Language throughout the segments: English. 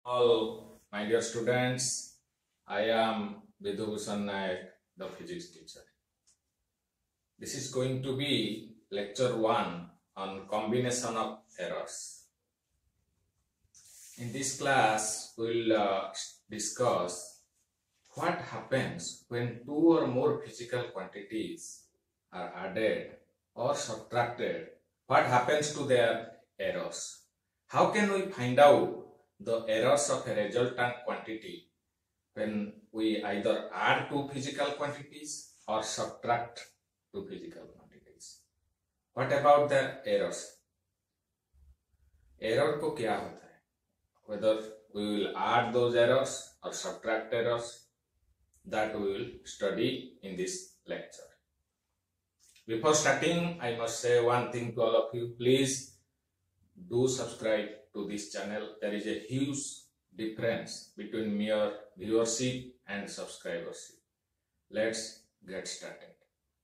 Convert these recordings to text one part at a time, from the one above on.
All my dear students, I am Vidubhushan Nayak, the physics teacher. This is going to be lecture 1 on combination of errors. In this class, we will discuss what happens when two or more physical quantities are added or subtracted. What happens to their errors? How can we find out the errors of a resultant quantity when we either add two physical quantities or subtract two physical quantities? What about the errors? Error को क्या होता है? Whether we will add those errors or subtract errors, that we will study in this lecture. Before starting, I must say one thing to all of you. Please do subscribe to this channel. There is a huge difference between mere viewership and subscribership. Let's get started.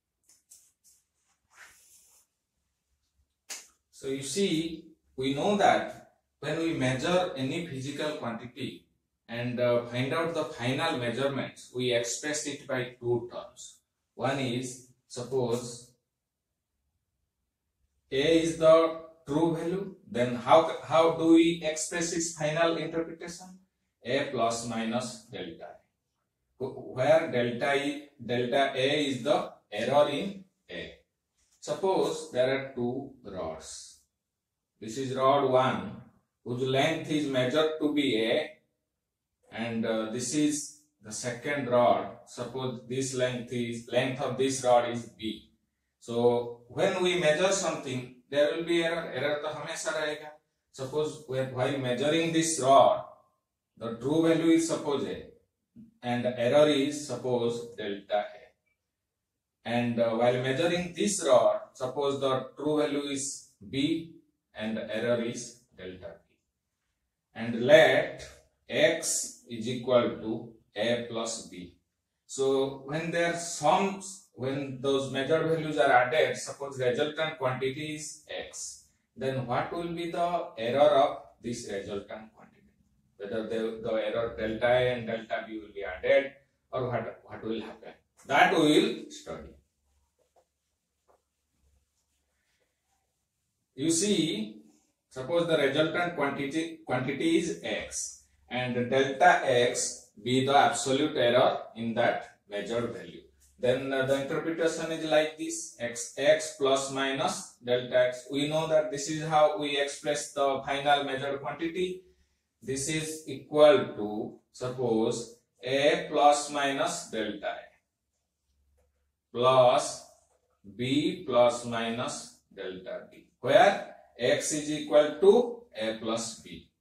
So you see, we know that when we measure any physical quantity and find out the final measurements, we express it by two terms. One is, suppose A is the true value, then how do we express its final interpretation? A plus minus delta A, where delta A is the error in A. Suppose there are two rods. This is rod 1, whose length is measured to be A, and this is the second rod. Suppose this length of this rod is B. So when we measure something, there will be error. Error तो हमेशा रहेगा. Suppose while measuring this rod, the true value is suppose A, and the error is suppose delta A. And while measuring this rod, suppose the true value is B, and the error is delta B. And let X is equal to A plus B. So when their sums, when those measured values are added, suppose resultant quantity is X, then what will be the error of this resultant quantity? Whether the error delta A and delta B will be added, or what will happen? That we will study. You see, suppose the resultant quantity is X, and delta X be the absolute error in that measured value. Then the interpretation is like this: x plus minus delta x. We know that this is how we express the final measured quantity. This is equal to, suppose, A plus minus delta A plus B plus minus delta B, where x is equal to A plus B.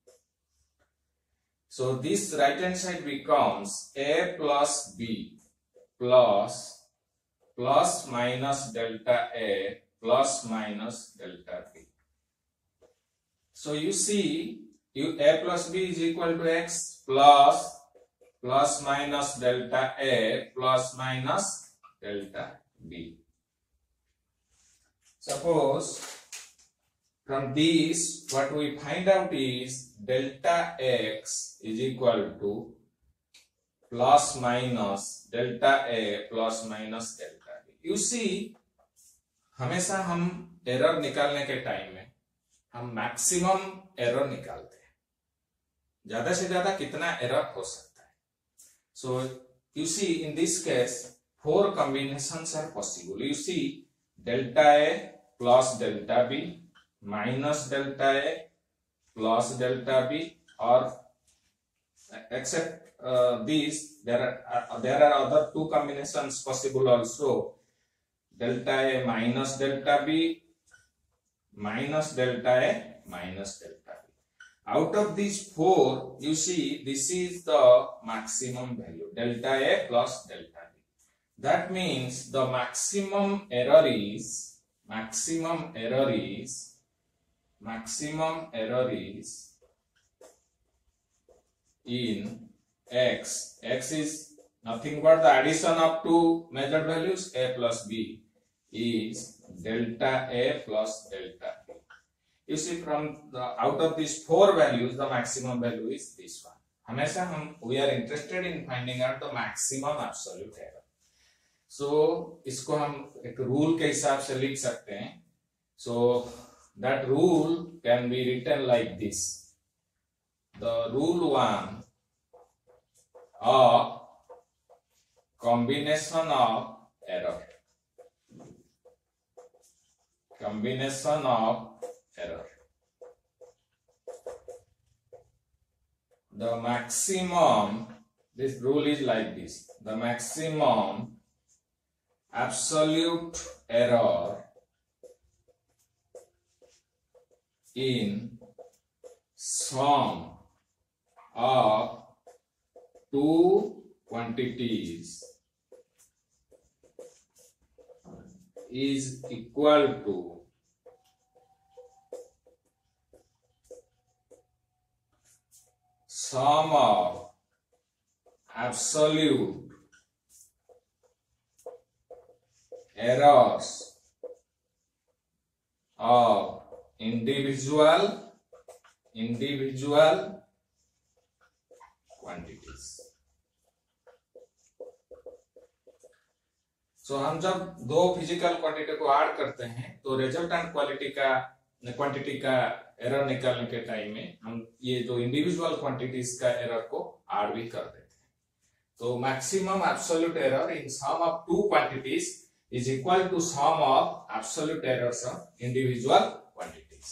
So this right hand side becomes A plus B plus minus delta A plus minus delta B. So you see, A plus B is equal to X plus minus delta A plus minus delta B. Suppose from this, what we find out is delta X is equal to plus minus delta A plus minus delta B. You see, हमेशा हम error निकालने के time में हम maximum error निकालते हैं. ज्यादा से ज्यादा कितना एरर हो सकता है? So you see, in this case, 4 combinations are possible. You see, delta A plus delta B minus delta A plus delta B, or except these, there are other 2 combinations possible also. Delta A minus delta B minus delta A minus delta B. Out of these 4, you see, this is the maximum value, delta A plus delta B. That means the maximum error is in X. X is nothing but the addition of two measured values, A plus B, is delta A plus delta B. You see, from the out of these 4 values, the maximum value is this one. हमेशा we are interested in finding out the maximum absolute error. So इसको हम एक rule के हिसाब से लिख सकते हैं. So that rule can be written like this. The rule 1 of combination of error. Combination of error. The maximum, this rule is like this. The maximum absolute error in sum of 2 quantities is equal to sum of absolute errors of individual quantities. So हम जब दो physical quantity को add करते हैं तो resultant quantity का error निकालने के टाइम में हम ये जो इंडिविजुअल क्वांटिटीज का एरर को ऐड भी कर देते हैं. तो maximum absolute error in sum of 2 quantities is equal to sum of absolute errors of individual quantities.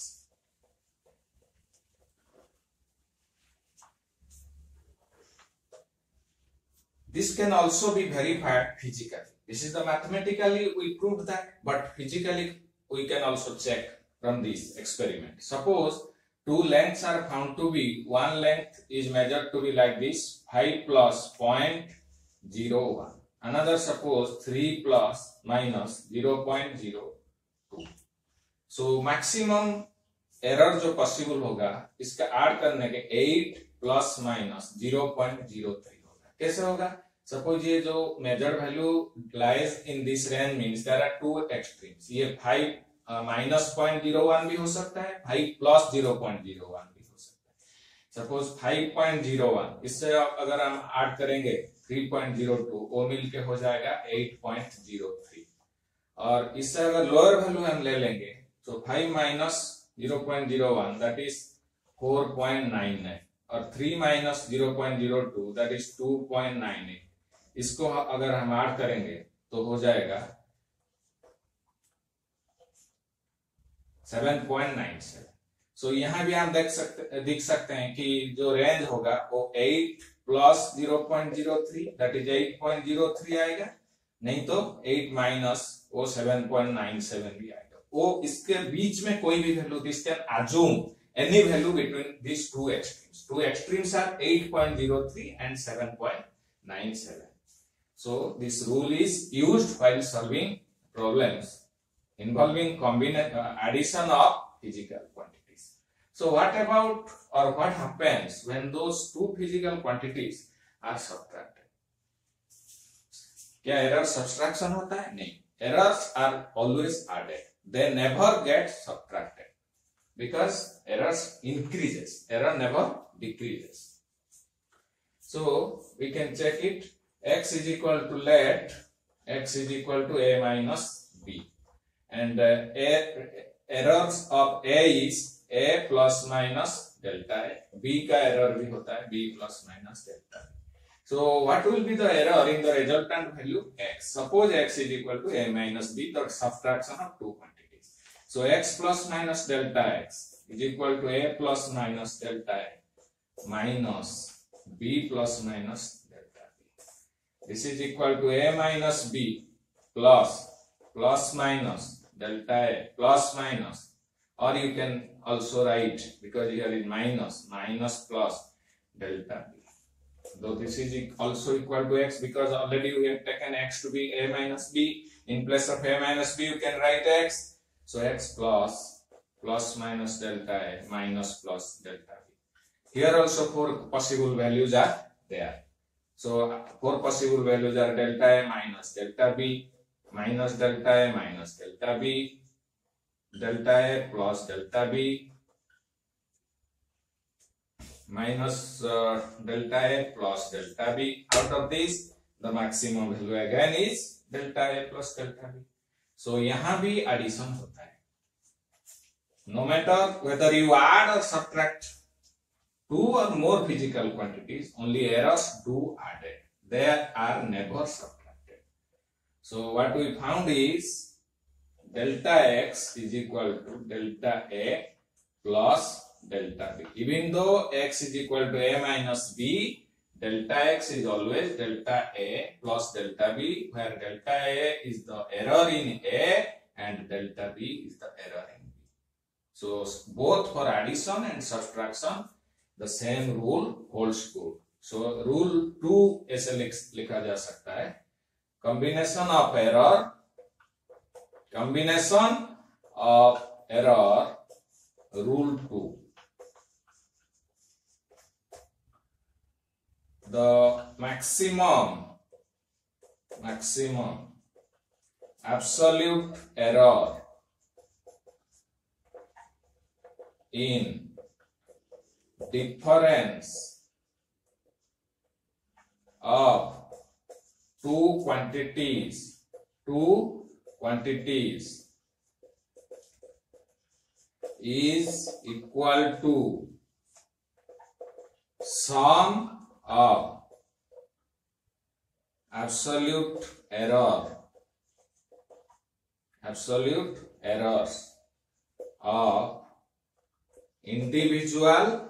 This can also be verified physically. This is the mathematically we proved that, but physically we can also check from this experiment. Suppose 2 lengths are found to be, one length is measured to be like this, 5 plus 0.01. Another suppose 3 plus minus 0.02. So maximum error जो possible होगा इसका add करने के 8 plus minus 0.03 होगा. कैसे होगा? Suppose ये जो measured value lies in this range means there are 2 extremes. ये 5 minus 0.01 भी हो सकता है, 5 plus 0.01 भी हो सकता है. Suppose 5.01 इससे अगर हम ऐड करेंगे 3.02 वो मिलके हो जाएगा 8.03. और इससे अगर लोअर वैल्यू हम ले लेंगे तो 5 minus 0.01 that is 4.99 और 3 minus 0.02 that is 2.98. इसको अगर हम ऐड करेंगे तो हो जाएगा 7.97. सो यहाँ भी हम देख सकते हैं कि जो रेंज होगा वो 8 plus 0.03 that is 8.03 आएगा, नहीं तो 8 minus वो 7.97 भी आएगा. वो इसके बीच में कोई भी value, this can assume any value between these two extremes. Two extremes are 8.03 and 7.97. So this rule is used while solving problems involving addition of physical quantities. So what about or what happens when those two physical quantities are subtracted? क्या error subtraction होता है? नहीं. Errors are always added. They never get subtracted because errors increases. Error never decreases. So we can check it. X is equal to let x is equal to a minus b, and errors of a is a plus minus delta a. B का error भी होता है b plus minus delta b. So what will be the error in the resultant value x? Suppose x is equal to a minus b, the subtraction of two quantities. So x plus minus delta x is equal to a plus minus delta a minus b plus minus delta b. This is equal to a minus b plus minus delta a plus minus, or you can also write, because here is minus plus delta b. Though this is also equal to x because already we have taken x to be a minus b. In place of a minus b you can write x. So x plus minus delta a minus plus delta b. Here also 4 possible values are there. So 4 possible values are delta a minus delta b, minus delta a minus delta b, delta a plus delta b, minus delta A plus delta B. Out of this, the maximum value again is delta A plus delta B. So यहाँ भी addition होता है. No matter whether you add or subtract two or more physical quantities, only errors do added. They are never subtracted. So what we found is delta x is equal to delta A plus delta B. Even though x is equal to A minus B, delta x is always delta A plus delta B, where delta A is the error in A and delta B is the error in B. So both for addition and subtraction, the same rule holds good. So rule 2 ऐसे लिखा जा सकता है, combination of error rule 2. The maximum absolute error in difference of two quantities is equal to sum of absolute errors of individual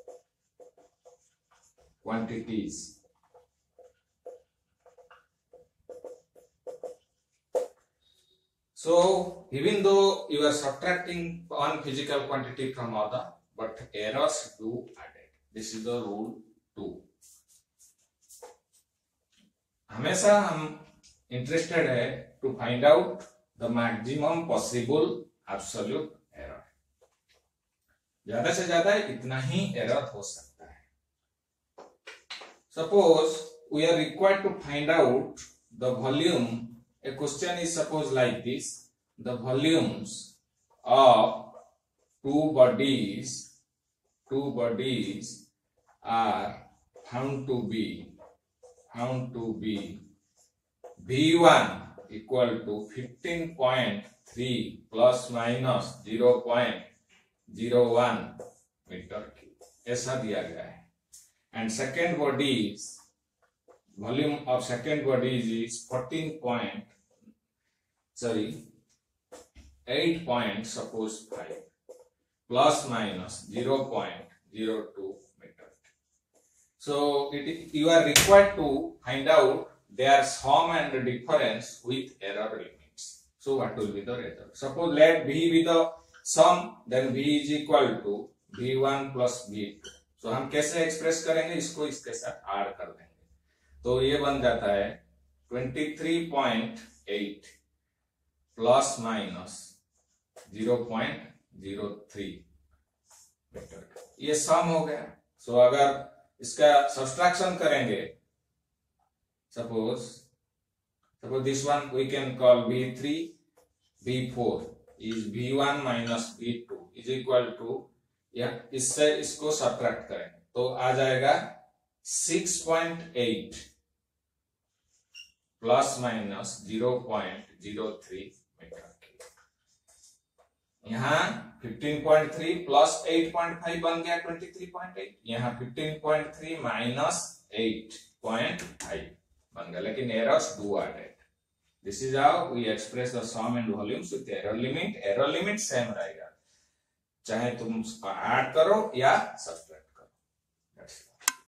quantities. So even though you are subtracting one physical quantity from other, but errors do added. This is the rule 2. हमेशा हम interested है to find out the maximum possible absolute error. ज्यादा से ज्यादा इतना ही error हो सकता है. Suppose we are required to find out the volume. A question is suppose like this: the volumes of two bodies are found to be V1 equal to 15.3 plus minus 0.01 meter cube. ऐसा दिया गया है. And second body is volume of second body is 8 suppose 5 plus minus 0.02 meter. So you are required to find out their sum and difference with error limits. So what will be the result? Suppose let V be the sum, then V is equal to V1 plus V2. So हम कैसे express करेंगे इसको, इसके साथ add कर देंगे. तो ये बन जाता है 23.8 प्लस माइनस 0.03 मीटर. ये सम हो गया. सो अगर इसका सब्सट्रैक्शन करेंगे, suppose this one we can call V3, V4 is V1 minus V2 is equal to, या इससे इसको सब्ट्रैक्ट करेंगे तो आ जाएगा 6.8 प्लस माइनस 0.03 मीटर. यहाँ 15.3 प्लस 8.5 बन गया 23.8. यहाँ 15.3 माइनस 8.5 बन गया, लेकिन errors do added. This is how we express the sum and volumes with error limit. Error limit same रहेगा चाहे तुम ऐड करो या सब्ट्रैक्ट.